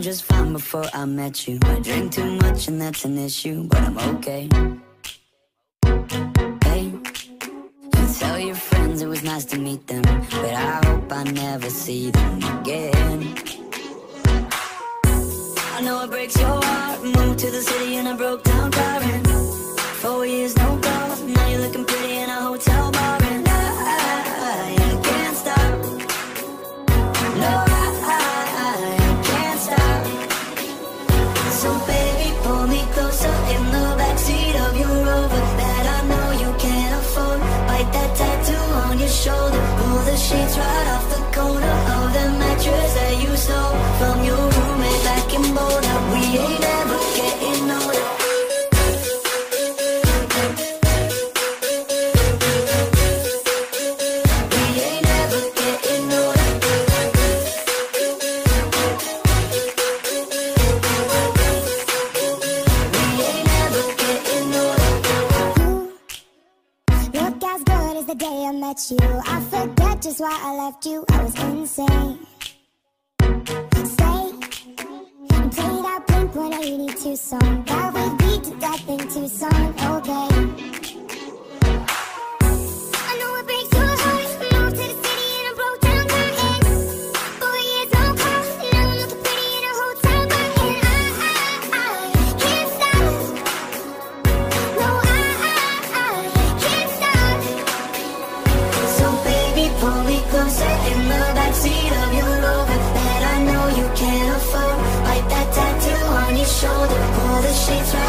just fine before I met you. I drink too much and that's an issue, but I'm okay. Hey, you tell your friends it was nice to meet them, but I hope I never see them again. I know it breaks your heart. Moved to the city and I broke down crying. 4 years, no calls. Now you're looking pretty in a hotel bar, and I can't stop. No, I can't stop. So baby, pull me closer in the backseat of your Rover that I know you can't afford. Bite that tattoo on your shoulder. Pull the sheets right off the corner of the mattress that you stole from your roommate back in Boulder. We ain't ever getting older. You, I forget just why I left you. I was insane. Stay and play that Blink-182 song that we beat to death in Tucson. Okay. I know it breaks your heart. Moved to the city and I broke down crying. 4 years, no call. Now I'm looking pretty in a hotel bar, and I can't stop. No, I can't stop. So baby, pull me closer in the backseat of your Rover that I know you can't afford. Bite that tattoo on your shoulder. Pull the sheets right